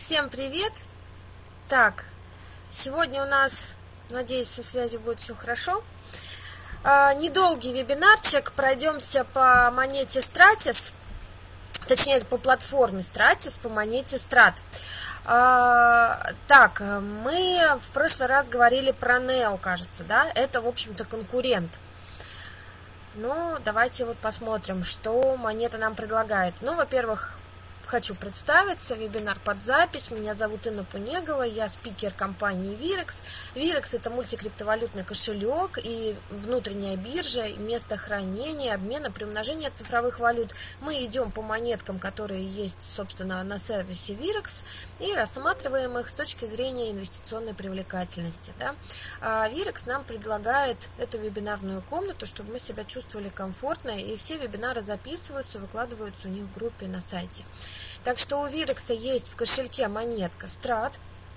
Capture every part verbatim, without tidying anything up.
Всем привет! Так, сегодня у нас, надеюсь, со связью будет все хорошо. А, недолгий вебинарчик, пройдемся по монете Stratis, точнее по платформе Stratis, по монете Strat. А, так, мы в прошлый раз говорили про Neo, кажется, да? Это, в общем-то, конкурент. Ну, давайте вот посмотрим, что монета нам предлагает. Ну, во-первых, хочу представиться, вебинар под запись. Меня зовут Инна Пунегова, я спикер компании Virex. Virex – это мультикриптовалютный кошелек и внутренняя биржа, место хранения, обмена, приумножения цифровых валют. Мы идем по монеткам, которые есть, собственно, на сервисе Virex, и рассматриваем их с точки зрения инвестиционной привлекательности. Да? А Virex нам предлагает эту вебинарную комнату, чтобы мы себя чувствовали комфортно, и все вебинары записываются, выкладываются у них в группе на сайте. Так что у Virex есть в кошельке монетка Strat.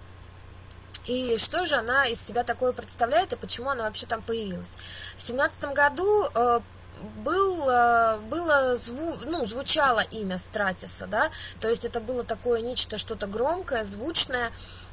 И что же она из себя такое представляет и почему она вообще там появилась? В две тысячи семнадцатом году э, был, э, было зву, ну, звучало имя Стратиса, да, то есть это было такое нечто, что-то громкое, звучное.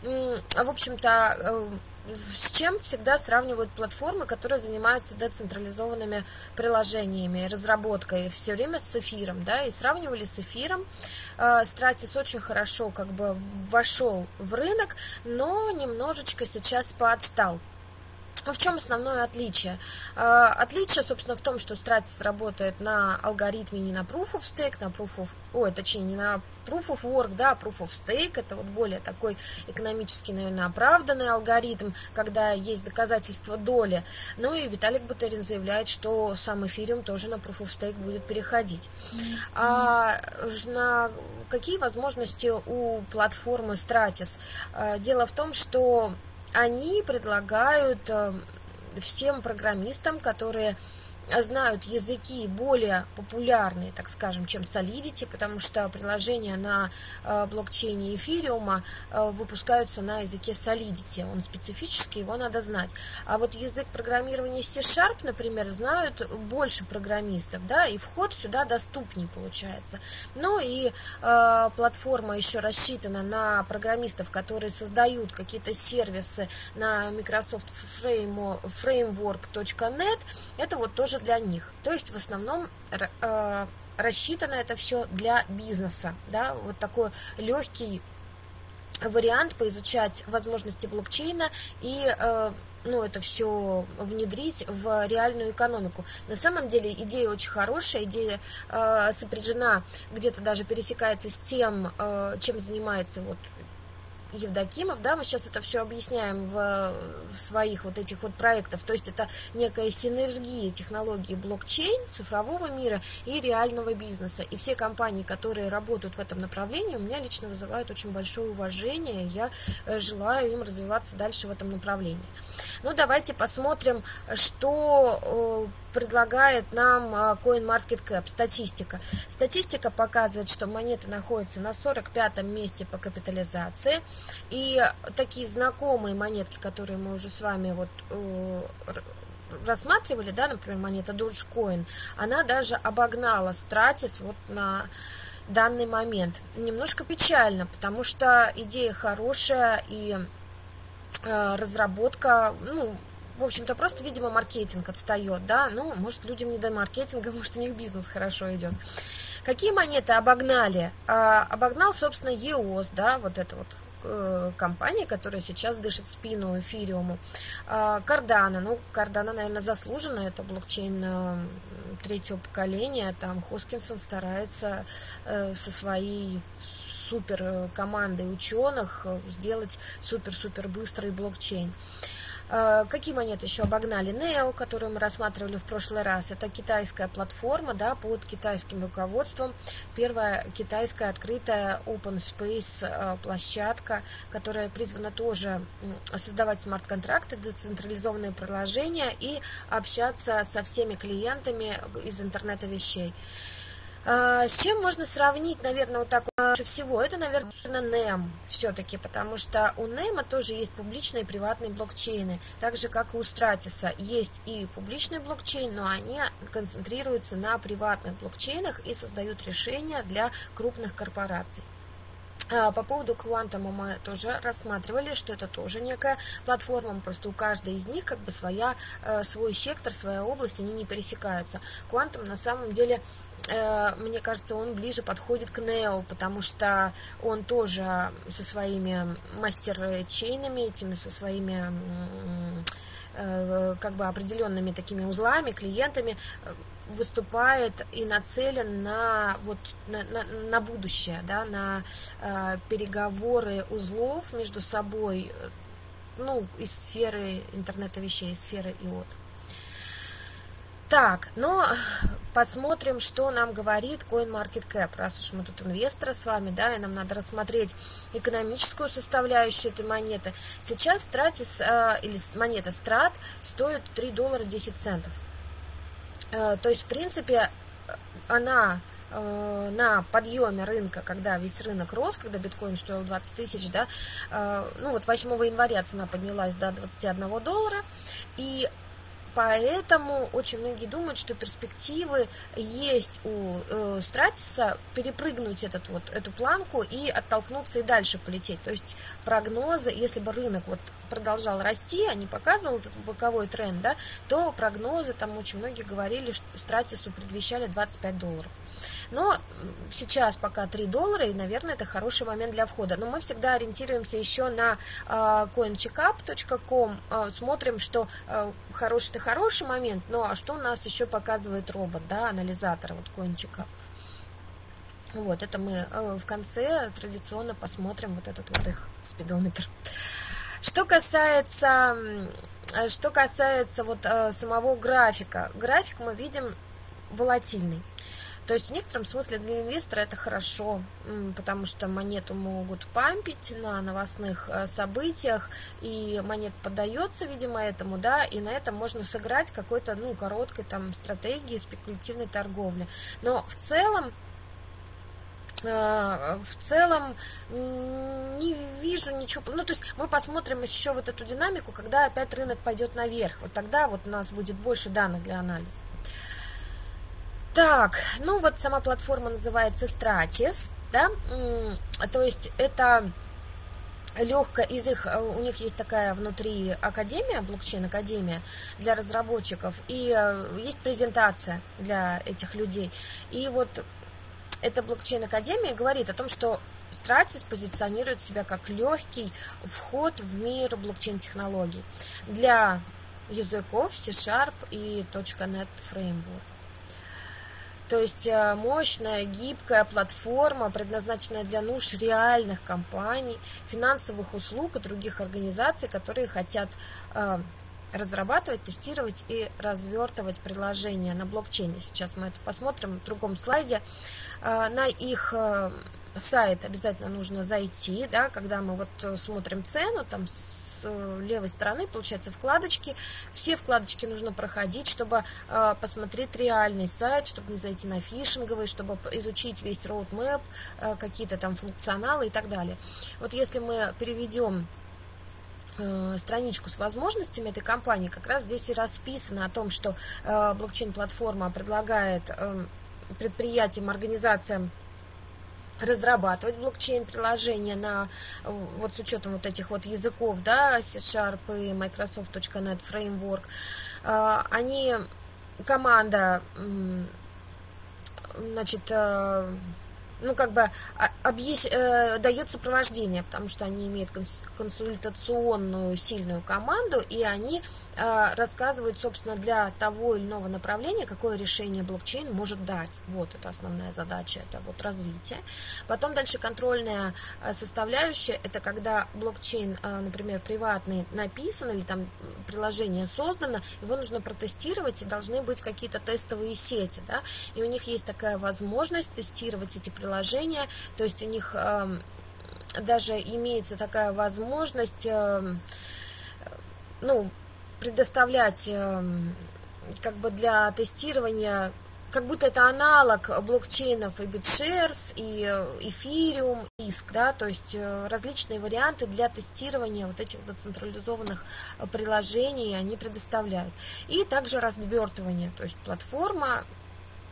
В общем-то, э, с чем всегда сравнивают платформы, которые занимаются децентрализованными приложениями, разработкой, все время с эфиром, да, и сравнивали с эфиром. Stratis очень хорошо как бы вошел в рынок, но немножечко сейчас поотстал. В чем основное отличие? Отличие, собственно, в том, что Stratis работает на алгоритме не на Proof of Stake, на Proof of... Ой, точнее, не на Proof of Work, да, Proof of Stake. Это вот более такой экономически, наверное, оправданный алгоритм, когда есть доказательства доли. Ну и Виталик Бутерин заявляет, что сам эфириум тоже на Proof of Stake будет переходить. Mm-hmm. А на какие возможности у платформы Stratis? Дело в том, что они предлагают всем программистам, которые знают языки более популярные, так скажем, чем Solidity, потому что приложения на блокчейне эфириума выпускаются на языке Solidity, он специфический, его надо знать. А вот язык программирования C-Sharp, например, знают больше программистов, да, и вход сюда доступнее получается. Ну и э, платформа еще рассчитана на программистов, которые создают какие-то сервисы на Microsoft Framework точка нет, это вот тоже для них. То есть в основном э, рассчитано это все для бизнеса, да, вот такой легкий вариант поизучать возможности блокчейна и э, ну, это все внедрить в реальную экономику. На самом деле идея очень хорошая, идея э, сопряжена, где-то даже пересекается с тем, э, чем занимается вот Евдокимов, да, мы сейчас это все объясняем в, в своих вот этих вот проектах, то есть это некая синергия технологий блокчейн, цифрового мира и реального бизнеса, и все компании, которые работают в этом направлении, у меня лично вызывают очень большое уважение, я желаю им развиваться дальше в этом направлении. Ну, давайте посмотрим, что предлагает нам CoinMarketCap, статистика. Статистика показывает, что монета находится на сорок пятом месте по капитализации. И такие знакомые монетки, которые мы уже с вами вот э, рассматривали, да, например, монета Dogecoin, она даже обогнала Stratis вот на данный момент. Немножко печально, потому что идея хорошая и э, разработка, ну, в общем-то, просто, видимо, маркетинг отстает, да, ну, может, людям не до маркетинга, может, у них бизнес хорошо идет. Какие монеты обогнали? А, обогнал, собственно, и о эс, да, вот это вот э, компания, которая сейчас дышит спину эфириуму. А, Cardano, ну, Cardano, наверное, заслуженно, это блокчейн э, третьего поколения, там Хоскинсон старается э, со своей супер командой ученых сделать супер-супер быстрый блокчейн. Какие монеты еще обогнали? Neo, которую мы рассматривали в прошлый раз, это китайская платформа, да, под китайским руководством, первая китайская открытая open space площадка, которая призвана тоже создавать смарт-контракты, децентрализованные приложения и общаться со всеми клиентами из интернета вещей. С чем можно сравнить, наверное, вот так лучше всего? Это, наверное, нэм все-таки, потому что у нэма тоже есть публичные и приватные блокчейны, так же, как и у Стратиса. Есть и публичный блокчейн, но они концентрируются на приватных блокчейнах и создают решения для крупных корпораций. По поводу Quantum мы тоже рассматривали, что это тоже некая платформа, просто у каждой из них как бы своя, свой сектор, своя область, они не пересекаются. Quantum на самом деле, мне кажется, он ближе подходит к Neo, потому что он тоже со своими мастер-чейнами, этими, со своими как бы определенными такими узлами, клиентами, выступает и нацелен на, вот, на, на, на будущее, да, на э, переговоры узлов между собой, ну, из сферы интернета вещей, из сферы ай о ти. Так, но посмотрим, что нам говорит CoinMarketCap, раз уж мы тут инвесторы с вами, да, и нам надо рассмотреть экономическую составляющую этой монеты. Сейчас Stratis, э, или монета Strat стоит три доллара десять центов. То есть, в принципе, она э, на подъеме рынка, когда весь рынок рос, когда биткоин стоил двадцать тысяч, да, э, ну вот восьмого января цена поднялась до двадцати одного доллара, и поэтому очень многие думают, что перспективы есть у э, Стратиса перепрыгнуть этот, вот, эту планку и оттолкнуться и дальше полететь. То есть прогнозы, если бы рынок вот продолжал расти, а не показывал этот боковой тренд, да, то прогнозы, там очень многие говорили, что Стратису предвещали двадцать пять долларов. Но сейчас пока три доллара, и, наверное, это хороший момент для входа. Но мы всегда ориентируемся еще на э, коин чекап точка ком, э, смотрим, что э, хороший-то хороший момент, но а что у нас еще показывает робот, да, анализатор, вот CoinCheckup. Вот, это мы э, в конце традиционно посмотрим вот этот вот их спидометр. Что касается, что касается вот э, самого графика, график мы видим волатильный. То есть в некотором смысле для инвестора это хорошо, потому что монету могут пампить на новостных событиях, и монета поддается, видимо, этому, да, и на этом можно сыграть какой-то, ну, короткой там стратегии спекулятивной торговли. Но в целом, в целом не вижу ничего, ну, то есть мы посмотрим еще вот эту динамику, когда опять рынок пойдет наверх, вот тогда вот у нас будет больше данных для анализа. Так, ну вот сама платформа называется Stratis, да, то есть это легкая из их, у них есть такая внутри академия, блокчейн-академия для разработчиков, и есть презентация для этих людей, и вот эта блокчейн-академия говорит о том, что Stratis позиционирует себя как легкий вход в мир блокчейн-технологий для языков C-Sharp и .NET Framework. То есть мощная, гибкая платформа, предназначенная для нужд реальных компаний, финансовых услуг и других организаций, которые хотят э, разрабатывать, тестировать и развертывать приложения на блокчейне. Сейчас мы это посмотрим в другом слайде. Э, на их э, сайт обязательно нужно зайти, да, когда мы вот смотрим цену, там с левой стороны, получается, вкладочки. Все вкладочки нужно проходить, чтобы э, посмотреть реальный сайт, чтобы не зайти на фишинговый, чтобы изучить весь roadmap, э, какие-то там функционалы и так далее. Вот если мы переведем э, страничку с возможностями этой компании, как раз здесь и расписано о том, что э, блокчейн-платформа предлагает э, предприятиям, организациям разрабатывать блокчейн-приложения на, вот с учетом вот этих вот языков, да, C-Sharp и Microsoft .NET Framework. Они, команда, значит, ну, как бы объяс... дает сопровождение, потому что они имеют консультационную сильную команду, и они рассказывают, собственно, для того или иного направления, какое решение блокчейн может дать. Вот это основная задача, это вот развитие. Потом дальше контрольная составляющая, это когда блокчейн, например, приватный написан, или там приложение создано, его нужно протестировать, и должны быть какие-то тестовые сети, да, и у них есть такая возможность тестировать эти приложения, то есть у них э, даже имеется такая возможность, э, ну, предоставлять э, как бы для тестирования, как будто это аналог блокчейнов и BitShares, и Ethereum, и ай эс си, да, то есть различные варианты для тестирования вот этих децентрализованных приложений они предоставляют. И также развертывание, то есть платформа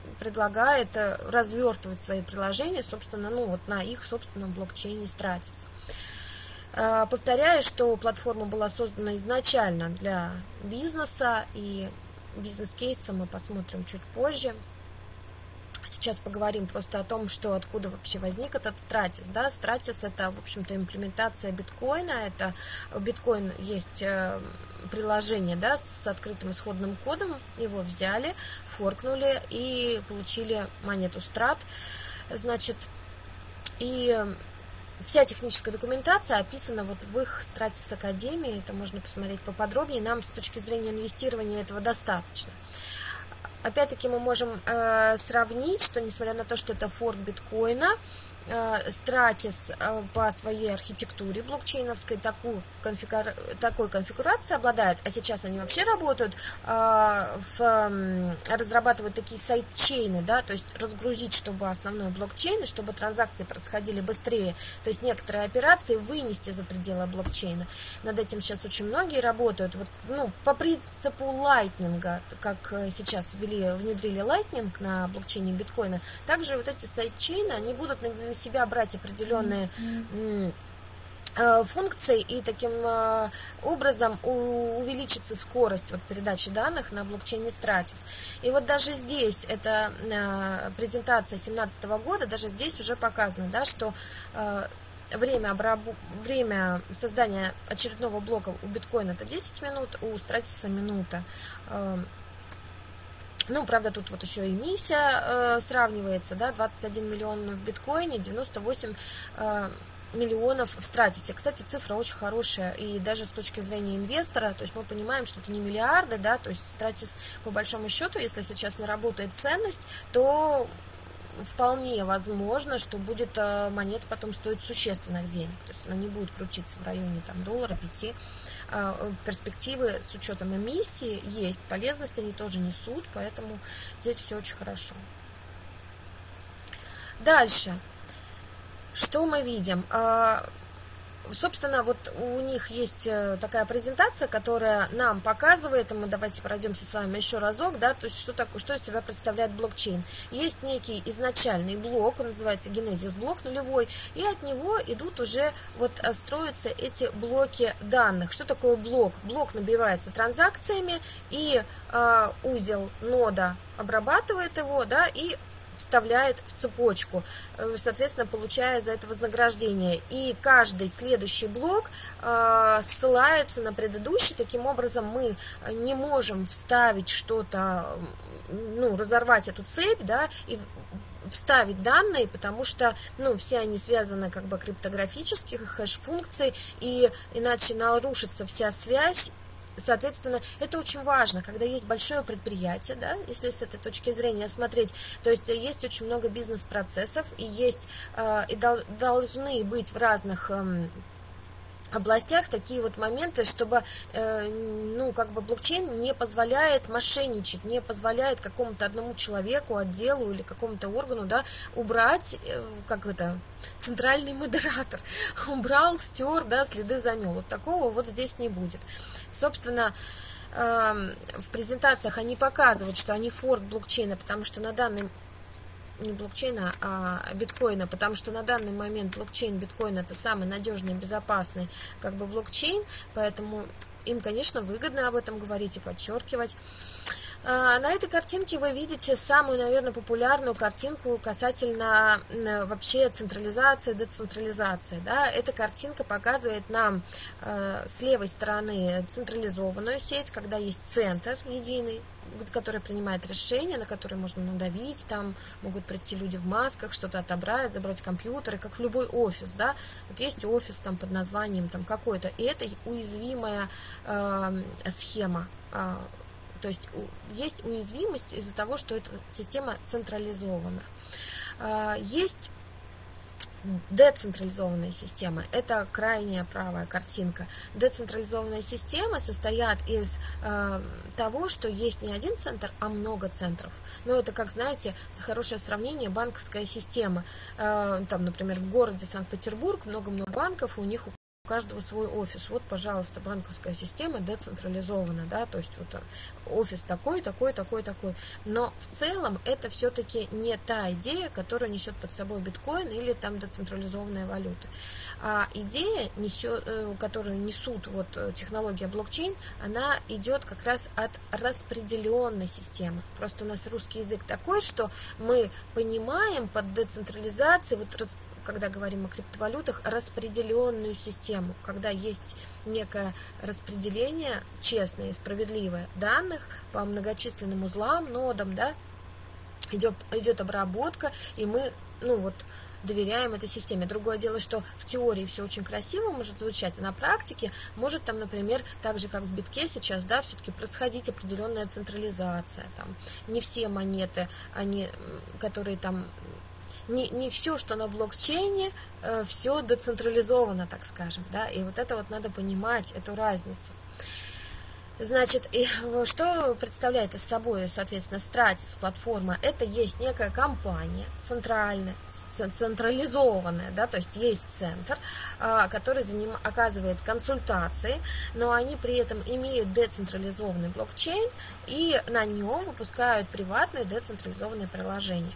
предлагает развертывать свои приложения, собственно, ну, вот на их собственном блокчейне Stratis. Повторяю, что платформа была создана изначально для бизнеса, и бизнес-кейсы мы посмотрим чуть позже. Сейчас поговорим просто о том, что откуда вообще возник этот Stratis. Да? Stratis — это, в общем-то, имплементация биткоина. Это у биткоин есть приложение, да, с открытым исходным кодом. Его взяли, форкнули и получили монету Strat. Значит, и вся техническая документация описана вот в их Stratis Академии. Это можно посмотреть поподробнее. Нам с точки зрения инвестирования этого достаточно. Опять-таки мы можем э, сравнить, что несмотря на то, что это форк биткоина, э, Stratis э, по своей архитектуре блокчейновской такую конфигура... такой конфигурацией обладает, а сейчас они вообще работают, э, в, э, разрабатывают такие сайдчейны, да, то есть разгрузить, чтобы основной блокчейн, и чтобы транзакции происходили быстрее, то есть некоторые операции вынести за пределы блокчейна. Над этим сейчас очень многие работают. Вот, ну, по принципу лайтнинга, как сейчас ввели внедрили Lightning на блокчейне биткоина, также вот эти сайдчейны, они будут на, на себя брать определенные mm-hmm. э, функции, и таким э, образом у, увеличится скорость вот, передачи данных на блокчейне Stratis. И вот даже здесь, это э, презентация две тысячи семнадцатого года, даже здесь уже показано, да, что э, Время, обраб... Время создания очередного блока у биткоина это десять минут, у Stratis минута. Ну, правда, тут вот еще эмиссия э, сравнивается, да, двадцать один миллион в биткоине, девяносто восемь э, миллионов в Stratis. Кстати, цифра очень хорошая, и даже с точки зрения инвестора, то есть мы понимаем, что это не миллиарды, да, то есть Stratis, по большому счету, если сейчас наработает ценность, то вполне возможно, что будет монета потом стоить существенных денег, то есть она не будет крутиться в районе там доллара, пяти. Перспективы с учетом эмиссии есть, полезность они тоже несут, поэтому здесь все очень хорошо. Дальше, что мы видим? Собственно, вот у них есть такая презентация, которая нам показывает, и мы давайте пройдемся с вами еще разок, да, то есть что такое, что из себя представляет блокчейн. Есть некий изначальный блок, он называется Genesis блок нулевой, и от него идут уже, вот строятся эти блоки данных. Что такое блок? Блок набивается транзакциями, и э, узел нода обрабатывает его, да, и вставляет в цепочку, соответственно, получая за это вознаграждение. И каждый следующий блок э, ссылается на предыдущий. Таким образом, мы не можем вставить что-то, ну, разорвать эту цепь, да, и вставить данные, потому что, ну, все они связаны как бы криптографически, хэш-функции, и иначе нарушится вся связь. Соответственно, это очень важно, когда есть большое предприятие, да, если с этой точки зрения смотреть, то есть есть очень много бизнес-процессов, и есть, э, и дол, должны быть в разных э, областях такие вот моменты, чтобы, э, ну, как бы блокчейн не позволяет мошенничать, не позволяет какому-то одному человеку, отделу или какому-то органу, да, убрать, э, как это, центральный модератор, убрал, стер, да, следы замел. Вот такого вот здесь не будет. Собственно, э, в презентациях они показывают, что они форк блокчейна, потому что на данный не блокчейна, а биткоина, потому что на данный момент блокчейн биткоина это самый надежный и безопасный как бы блокчейн, поэтому им, конечно, выгодно об этом говорить и подчеркивать. На этой картинке вы видите самую, наверное, популярную картинку касательно вообще централизации, децентрализации. Да? Эта картинка показывает нам э, с левой стороны централизованную сеть, когда есть центр единый, который принимает решения, на которые можно надавить, там могут прийти люди в масках, что-то отобрать, забрать компьютеры, как в любой офис, да, вот есть офис там под названием там какой-то, и это уязвимая э, схема, э, то есть есть уязвимость из-за того, что эта система централизована. Э, есть децентрализованные системы. Это крайняя правая картинка. Децентрализованные системы состоят из э, того, что есть не один центр, а много центров. Но это, как знаете, хорошее сравнение, банковская система. Э, там, например, в городе Санкт-Петербург много-много банков, у них у каждого свой офис. Вот, пожалуйста, банковская система децентрализована, да, то есть вот офис такой, такой, такой, такой. Но в целом это все-таки не та идея, которая несет под собой биткоин или там децентрализованная валюта. А идея, несет, которую несут вот технология блокчейн, она идет как раз от распределенной системы. Просто у нас русский язык такой, что мы понимаем под децентрализацией, вот когда говорим о криптовалютах, распределенную систему, когда есть некое распределение честное и справедливое данных по многочисленным узлам, нодам, да, идет, идет обработка, и мы, ну вот, доверяем этой системе. Другое дело, что в теории все очень красиво может звучать, а на практике может там, например, так же, как в битке сейчас, да, все-таки происходить определенная централизация. Там не все монеты, они, которые там Не, не все, что на блокчейне, э, все децентрализовано, так скажем, да, и вот это вот надо понимать, эту разницу. Значит, и что представляет из собой, соответственно, Stratis платформа? Это есть некая компания центральная, централизованная, да, то есть есть центр, э, который за ним оказывает консультации, но они при этом имеют децентрализованный блокчейн, и на нем выпускают приватные децентрализованные приложения.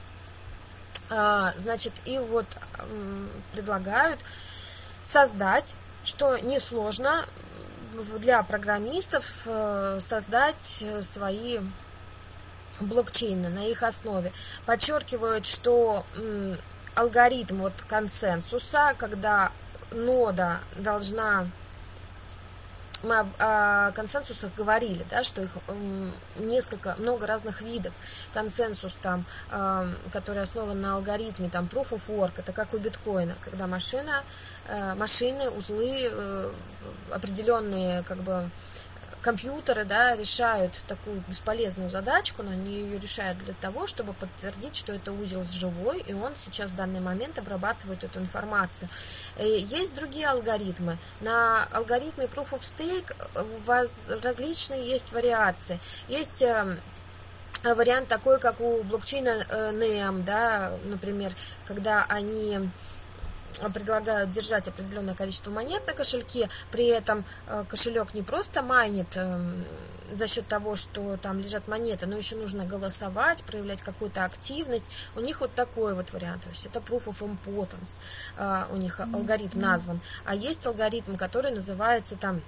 Значит, и вот предлагают создать, что несложно для программистов, создать свои блокчейны на их основе. Подчеркивают, что алгоритм вот консенсуса, когда нода должна... Мы о консенсусах говорили, да, что их несколько, много разных видов. Консенсус, там, который основан на алгоритме, там, proof of work, это как у биткоина, когда машина, машины, узлы, определенные, как бы, компьютеры, да, решают такую бесполезную задачку, но они ее решают для того, чтобы подтвердить, что это узел живой, и он сейчас в данный момент обрабатывает эту информацию. Есть другие алгоритмы. На алгоритме Proof of Stake различные есть вариации. Есть вариант такой, как у блокчейна нэм, да, например, когда они предлагают держать определенное количество монет на кошельке, при этом кошелек не просто майнит за счет того, что там лежат монеты, но еще нужно голосовать, проявлять какую-то активность. У них вот такой вот вариант, то есть это Proof of Importance, у них алгоритм назван. А есть алгоритм, который называется там...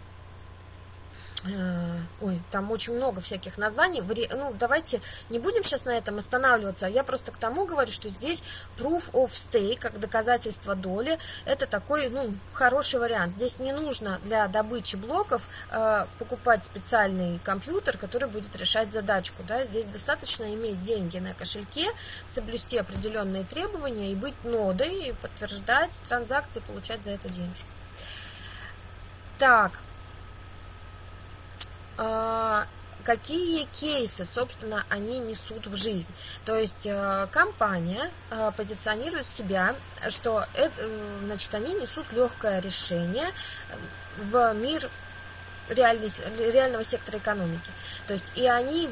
Ой, там очень много всяких названий. Ну, давайте не будем сейчас на этом останавливаться. Я просто к тому говорю, что здесь proof of stake, как доказательство доли, это такой, ну, хороший вариант. Здесь не нужно для добычи блоков э, покупать специальный компьютер, который будет решать задачку. Да? Здесь достаточно иметь деньги на кошельке, соблюсти определенные требования и быть нодой, и подтверждать транзакции, получать за это денежку. Так. Какие кейсы, собственно, они несут в жизнь. То есть компания позиционирует себя, что это, значит, они несут легкое решение в мир реальный, реального сектора экономики. То есть и они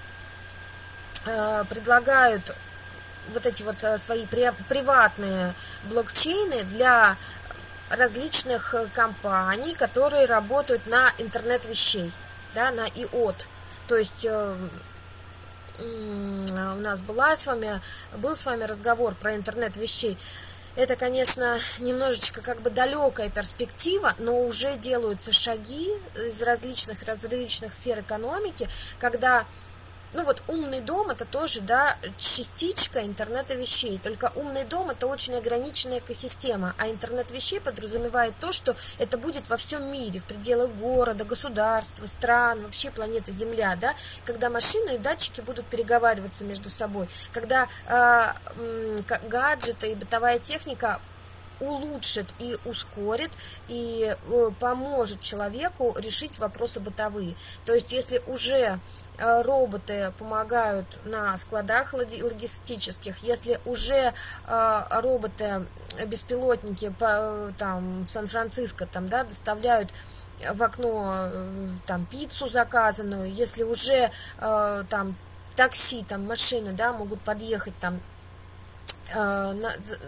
предлагают вот эти вот свои приватные блокчейны для различных компаний, которые работают на интернет вещей. Да, на ай о ти. То есть э, э, у нас была с вами, был с вами разговор про интернет вещей. Это, конечно, немножечко как бы далекая перспектива, но уже делаются шаги из различных различных сфер экономики, когда, ну вот умный дом это тоже, да, частичка интернета вещей, только умный дом это очень ограниченная экосистема, а интернет вещей подразумевает то, что это будет во всем мире, в пределах города, государства, стран, вообще планеты Земля, да, когда машины и датчики будут переговариваться между собой, когда э, гаджеты и бытовая техника улучшит и ускорит, и э, поможет человеку решить вопросы бытовые. То есть если уже роботы помогают на складах логистических, если уже э, роботы, беспилотники по, там, в Сан-Франциско там, да, доставляют в окно э, там, пиццу заказанную, если уже э, там, такси, там, машины, да, могут подъехать там, э, на,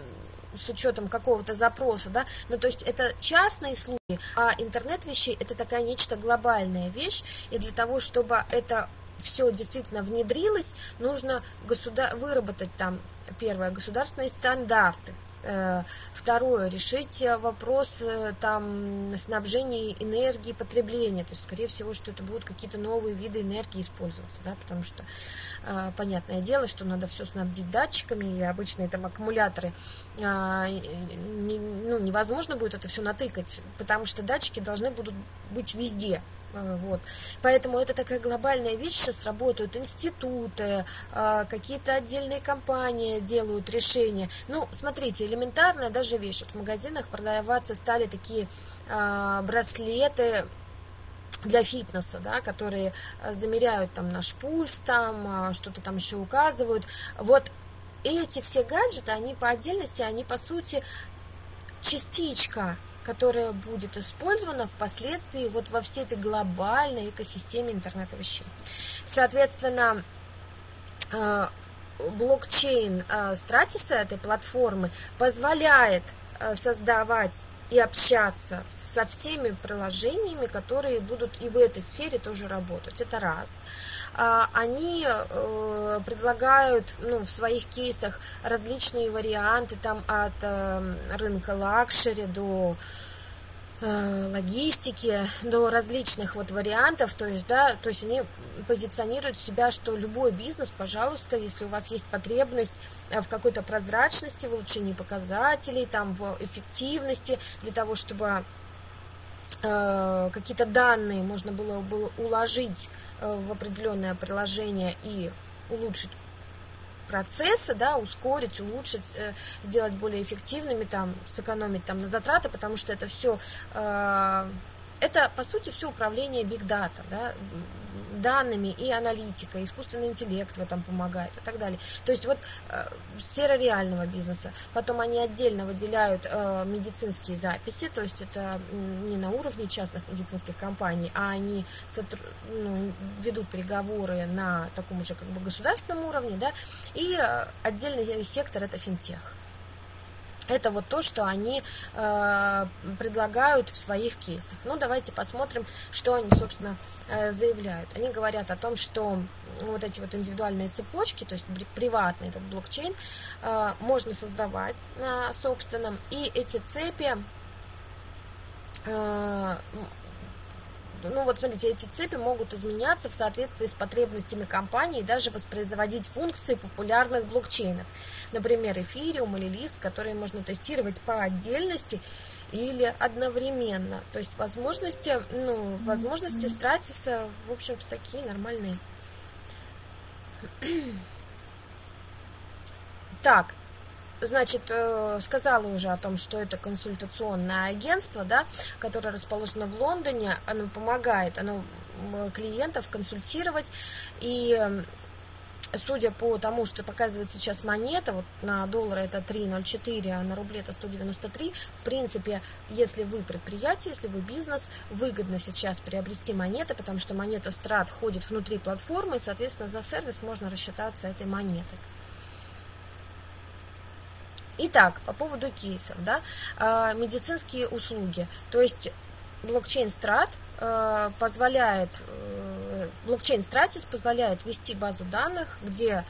с учетом какого-то запроса, да, ну, то есть это частные случаи, а интернет вещей это такая нечто глобальная вещь, и для того, чтобы это все действительно внедрилось, нужно государ... выработать там, первое, государственные стандарты, второе, решить вопрос там снабжения энергии, потребления, то есть, скорее всего, что это будут какие-то новые виды энергии использоваться, да, потому что, э, понятное дело, что надо все снабдить датчиками, и обычные там аккумуляторы, э, не, ну, невозможно будет это все натыкать, потому что датчики должны будут быть везде. Вот. Поэтому это такая глобальная вещь, сейчас работают институты, какие-то отдельные компании делают решения. Ну, смотрите, элементарная даже вещь. Вот в магазинах продаваться стали такие браслеты для фитнеса, да, которые замеряют там наш пульс, там что-то там еще указывают. Вот эти все гаджеты, они по отдельности, они по сути частичка, которая будет использована впоследствии вот во всей этой глобальной экосистеме интернета вещей. Соответственно, блокчейн Stratis этой платформы позволяет создавать и общаться со всеми приложениями, которые будут и в этой сфере тоже работать. Это раз. Они предлагают, ну, в своих кейсах различные варианты там от рынка лакшери до логистики, до различных вот вариантов, то есть, да, то есть они позиционируют себя, что любой бизнес, пожалуйста, если у вас есть потребность в какой-то прозрачности, в улучшении показателей, там, в эффективности, для того, чтобы э, какие-то данные можно было, было уложить э, в определенное приложение и улучшить процессы, да, ускорить, улучшить, э, сделать более эффективными, там, сэкономить там на затраты, потому что это все, э, это по сути все управление big data, да, данными и аналитика, искусственный интеллект в этом помогает и так далее. То есть вот э, сфера реального бизнеса. Потом они отдельно выделяют э, медицинские записи, то есть это не на уровне частных медицинских компаний, а они сотруд... ну, ведут переговоры на таком же как бы государственном уровне, да, и э, отдельный сектор это финтех. Это вот то, что они э, предлагают в своих кейсах. Ну, давайте посмотрим, что они, собственно, э, заявляют. Они говорят о том, что вот эти вот индивидуальные цепочки, то есть приватный этот блокчейн, э, можно создавать на собственном, и эти цепи, э, ну вот смотрите, эти цепи могут изменяться в соответствии с потребностями компании и даже воспроизводить функции популярных блокчейнов. Например, эфириум или лиск, которые можно тестировать по отдельности или одновременно. То есть возможности, ну, возможности Стратиса, в общем-то, такие нормальные. Так. Значит, сказала уже о том, что это консультационное агентство, да, которое расположено в Лондоне, оно помогает, оно клиентов консультировать, и судя по тому, что показывает сейчас монета, вот на доллары это три ноль четыре, а на рубли это сто девяносто три, в принципе, если вы предприятие, если вы бизнес, выгодно сейчас приобрести монеты, потому что монета Страт ходит внутри платформы, и, соответственно, за сервис можно рассчитаться этой монетой. Итак, по поводу кейсов, да, медицинские услуги, то есть блокчейн Strat позволяет, блокчейн Stratis позволяет ввести базу данных, где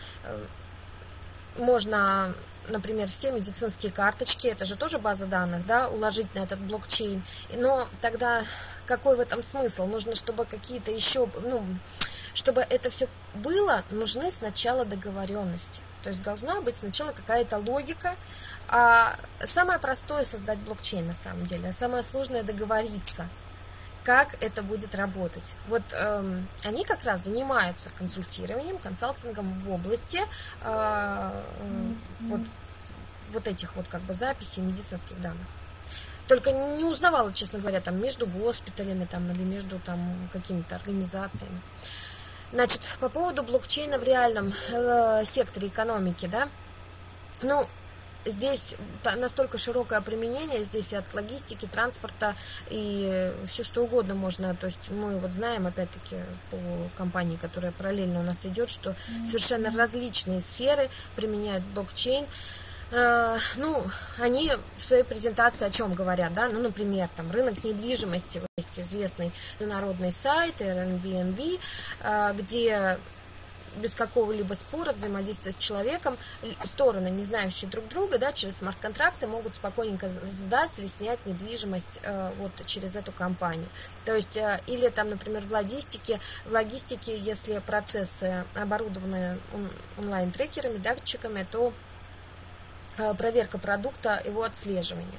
можно, например, все медицинские карточки, это же тоже база данных, да, уложить на этот блокчейн, но тогда какой в этом смысл? Нужно, чтобы какие-то еще, ну, чтобы это все было, нужны сначала договоренности. То есть должна быть сначала какая-то логика. А самое простое создать блокчейн на самом деле, а самое сложное договориться, как это будет работать. Вот эм, они как раз занимаются консультированием, консалтингом в области э, э, вот, вот этих вот как бы записей медицинских данных. Только не узнавала, честно говоря, там между госпиталями там, или между там какими-то организациями. Значит, по поводу блокчейна в реальном э, секторе экономики, да, ну, здесь настолько широкое применение, здесь и от логистики, транспорта, и все что угодно можно, то есть мы вот знаем, опять-таки, по компании, которая параллельно у нас идет, что совершенно различные сферы применяют блокчейн. Э, ну, они в своей презентации о чем говорят, да, ну, например, там, рынок недвижимости, вот есть известный международный сайт Airbnb, э, где без какого-либо спора, взаимодействия с человеком, стороны, не знающие друг друга, да, через смарт-контракты могут спокойненько сдать или снять недвижимость э, вот через эту компанию. То есть, э, или там, например, в логистике, в логистике, если процессы оборудованы он, онлайн-трекерами, датчиками, то проверка продукта, его отслеживание,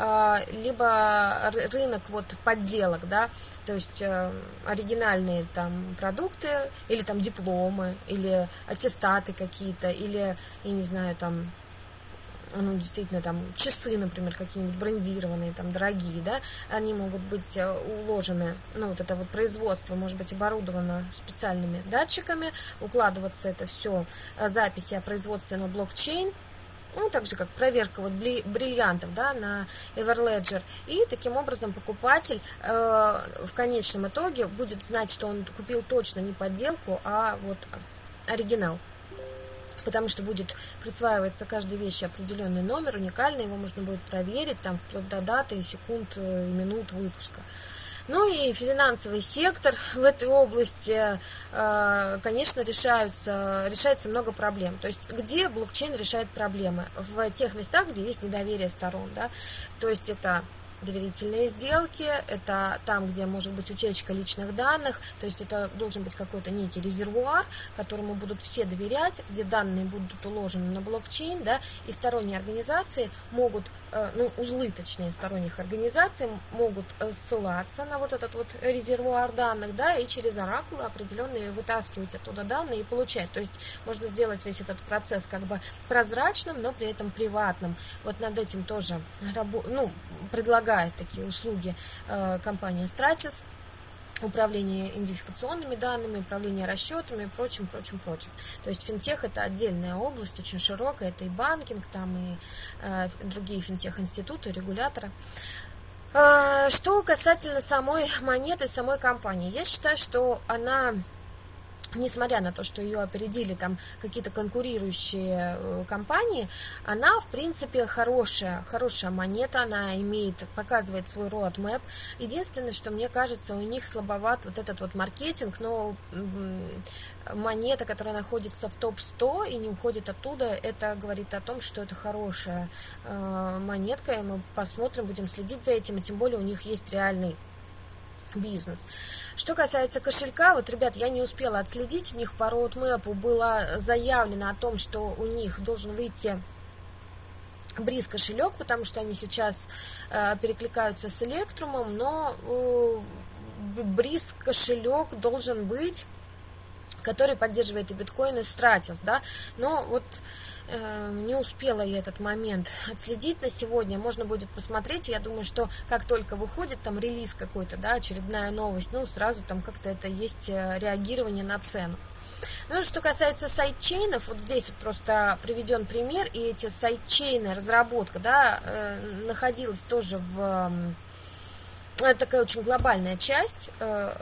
либо рынок вот подделок, да, то есть оригинальные там продукты, или там дипломы, или аттестаты какие-то, или, я не знаю, там, ну, действительно, там, часы, например, какие-нибудь брендированные, там, дорогие, да, они могут быть уложены, ну, вот это вот производство может быть оборудовано специальными датчиками, укладываться это все, записи о производстве на блокчейн, ну, так же, как проверка вот бриллиантов, да, на Everledger. И таким образом покупатель э, в конечном итоге будет знать, что он купил точно не подделку, а вот оригинал. Потому что будет присваиваться каждой вещи определенный номер, уникальный, его можно будет проверить, там, вплоть до даты, секунд и минут выпуска. Ну и финансовый сектор в этой области, конечно, решаются, решается много проблем. То есть где блокчейн решает проблемы? В тех местах, где есть недоверие сторон. Да? То есть это доверительные сделки, это там, где может быть утечка личных данных, то есть это должен быть какой-то некий резервуар, которому будут все доверять, где данные будут уложены на блокчейн, да, и сторонние организации могут, ну, узлы, точнее, сторонних организаций могут ссылаться на вот этот вот резервуар данных, да, и через оракулы определенные вытаскивать оттуда данные и получать. То есть можно сделать весь этот процесс как бы прозрачным, но при этом приватным. Вот над этим тоже, ну, предлагаю такие услуги э, компания Stratis, управление идентификационными данными, управление расчетами и прочим, прочим, прочим. То есть финтех — это отдельная область, очень широкая, это и банкинг, там и э, другие финтех-институты, регуляторы. Э, что касательно самой монеты, самой компании, я считаю, что она, несмотря на то, что ее опередили там какие-то конкурирующие компании, она, в принципе, хорошая, хорошая монета, она имеет, показывает свой roadmap. Единственное, что мне кажется, у них слабоват вот этот вот маркетинг, но монета, которая находится в топ сто и не уходит оттуда, это говорит о том, что это хорошая монетка, и мы посмотрим, будем следить за этим, и тем более у них есть реальный бизнес. Что касается кошелька, вот, ребят, я не успела отследить, у них по роудмэпу было заявлено о том, что у них должен выйти Бриз кошелек, потому что они сейчас э, перекликаются с Электрумом, но э, Бриз кошелек должен быть, который поддерживает и биткоин, и Stratis, да, но вот не успела я этот момент отследить на сегодня, можно будет посмотреть, я думаю, что как только выходит там релиз какой-то, да, очередная новость, ну, сразу там как-то это есть реагирование на цену. Ну, что касается сайдчейнов, вот здесь вот просто приведен пример, и эти сайдчейны, разработка, да, находилась тоже в, это такая очень глобальная часть,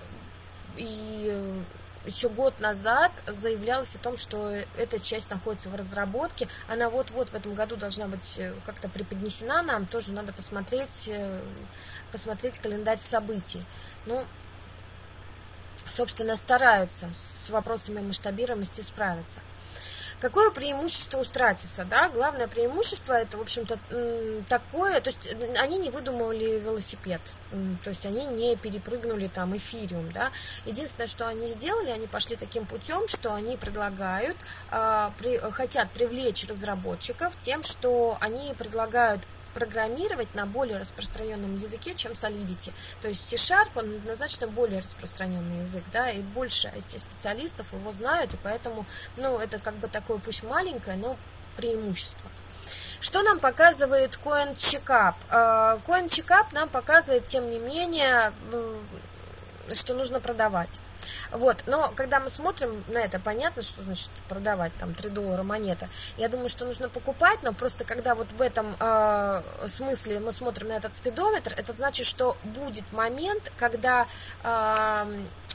и еще год назад заявлялось о том, что эта часть находится в разработке, она вот-вот в этом году должна быть как-то преподнесена нам, тоже надо посмотреть, посмотреть календарь событий. Ну, собственно, стараются с вопросами масштабируемости справиться. Какое преимущество у Стратиса? Да? Главное преимущество это, в общем-то, такое, то есть они не выдумывали велосипед, то есть они не перепрыгнули там эфириум, да. Единственное, что они сделали, они пошли таким путем, что они предлагают, хотят привлечь разработчиков тем, что они предлагают программировать на более распространенном языке, чем Solidity. То есть C-Sharp, он однозначно более распространенный язык, да, и больше ай ти-специалистов его знают, и поэтому, ну, это как бы такое, пусть маленькое, но преимущество. Что нам показывает CoinCheckup? CoinCheckup нам показывает, тем не менее, что нужно продавать. Вот, но когда мы смотрим на это, понятно, что значит продавать, там, три доллара монета. Я думаю, что нужно покупать, но просто когда вот в этом э, смысле мы смотрим на этот спидометр, это значит, что будет момент, когда э,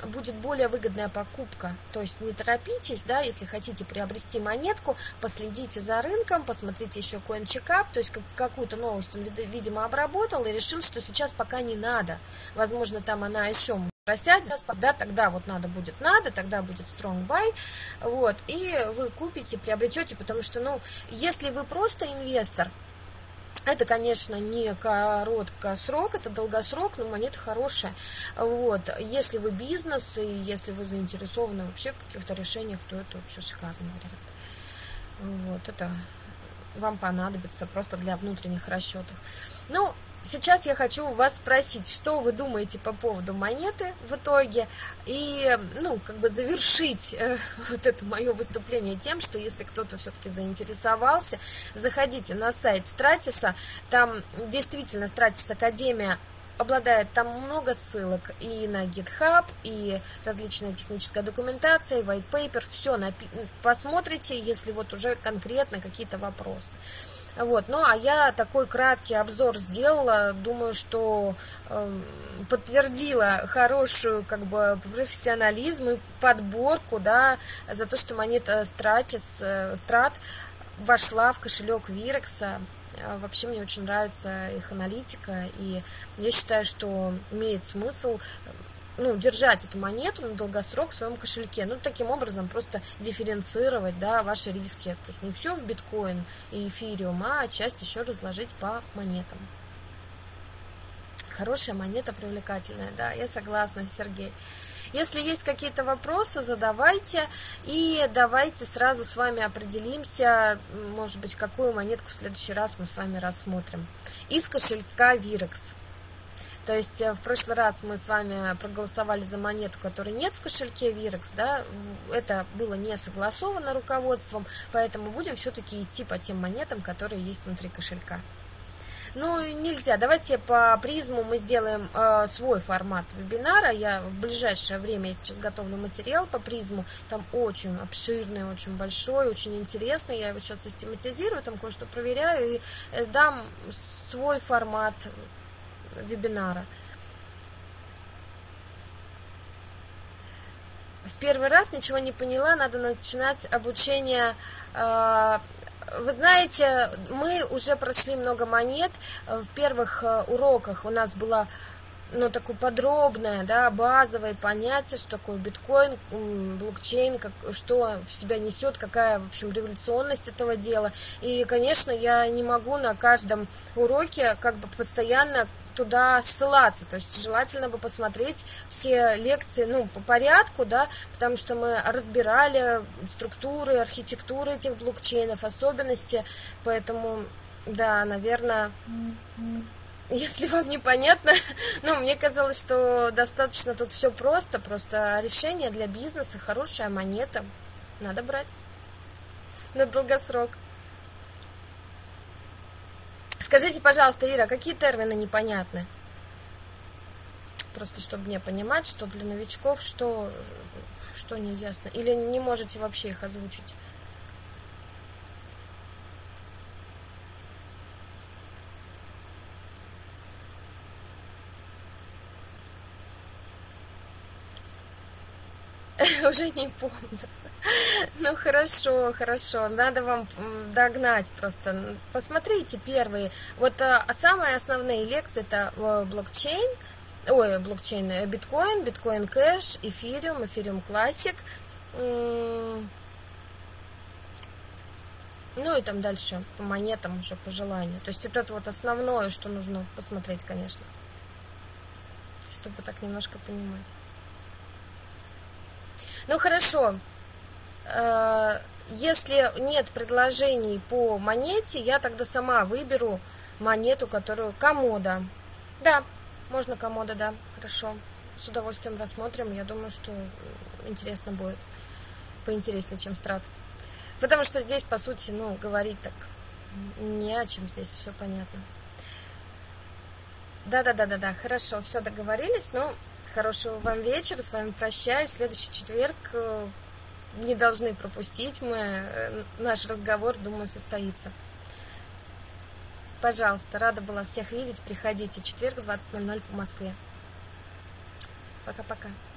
будет более выгодная покупка. То есть не торопитесь, да, если хотите приобрести монетку, последите за рынком, посмотрите еще CoinCheckup, то есть как, какую-то новость он, видимо, обработал и решил, что сейчас пока не надо. Возможно, там она еще просядет, да, тогда вот надо будет надо, тогда будет strong buy, вот, и вы купите, приобретете, потому что, ну, если вы просто инвестор, это, конечно, не короткосрок, это долгосрок, но монета хорошая. Вот. Если вы бизнес и если вы заинтересованы вообще в каких-то решениях, то это вообще шикарный вариант. Вот. Это вам понадобится просто для внутренних расчетов. Ну, сейчас я хочу у вас спросить, что вы думаете по поводу монеты в итоге, и, ну, как бы завершить э, вот это мое выступление тем, что если кто-то все-таки заинтересовался, заходите на сайт Стратиса, там действительно Стратис Академия обладает там много ссылок и на GitHub, и различная техническая документация, и white paper, все напи- посмотрите, если вот уже конкретно какие-то вопросы. Вот, ну а я такой краткий обзор сделала, думаю, что э, подтвердила хорошую как бы профессионализм и подборку, да, за то, что монета Stratis, э, Strat вошла в кошелек Вирекса. Вообще мне очень нравится их аналитика, и я считаю, что имеет смысл, ну, держать эту монету на долгосрок в своем кошельке. Ну, таким образом просто дифференцировать, да, ваши риски. То есть не все в биткоин и эфириум, а часть еще разложить по монетам. Хорошая монета, привлекательная, да, я согласна, Сергей. Если есть какие-то вопросы, задавайте, и давайте сразу с вами определимся, может быть, какую монетку в следующий раз мы с вами рассмотрим. Из кошелька Вирекс. То есть в прошлый раз мы с вами проголосовали за монету, которой нет в кошельке Вирекс, да, это было не согласовано руководством, поэтому будем все-таки идти по тем монетам, которые есть внутри кошелька. Ну, нельзя. Давайте по призму мы сделаем э, свой формат вебинара. Я в ближайшее время, я сейчас готовлю материал по призму. Там очень обширный, очень большой, очень интересный. Я его сейчас систематизирую, там кое-что проверяю и э, дам свой формат вебинара. В первый раз ничего не поняла, надо начинать обучение. Э, Вы знаете, мы уже прошли много монет. В первых уроках у нас было, ну, такое подробное, да, базовое понятие, что такое биткоин, блокчейн, как, что в себя несет, какая, в общем, революционность этого дела. И, конечно, я не могу на каждом уроке как бы постоянно туда ссылаться, то есть желательно бы посмотреть все лекции, ну, по порядку, да, потому что мы разбирали структуры, архитектуры этих блокчейнов, особенности, поэтому, да, наверное, если вам непонятно, ну, мне казалось, что достаточно тут все просто, просто решение для бизнеса, хорошая монета, надо брать на долгосрок. Скажите, пожалуйста, Ира, какие термины непонятны? Просто чтобы мне понимать, что для новичков, что, что не ясно. Или не можете вообще их озвучить? Уже не помню. Ну, хорошо, хорошо. Надо вам догнать просто. Посмотрите первые. Вот а, самые основные лекции это блокчейн, ой, блокчейн, биткоин, биткоин кэш, эфириум, эфириум классик. Ну и там дальше по монетам уже по желанию. То есть это вот основное, что нужно посмотреть, конечно, чтобы так немножко понимать. Ну, хорошо. Если нет предложений по монете, я тогда сама выберу монету, которую комода. Да, можно комода, да, хорошо. С удовольствием рассмотрим. Я думаю, что интересно будет. Поинтереснее, чем Страт. Потому что здесь, по сути, ну, говорить так не о чем, здесь все понятно. Да-да-да-да-да, хорошо, все договорились. Ну, хорошего вам вечера, с вами прощаюсь. Следующий четверг не должны пропустить мы. Наш разговор, думаю, состоится. Пожалуйста, рада была всех видеть. Приходите. Четверг, двадцать ноль ноль по Москве. Пока-пока.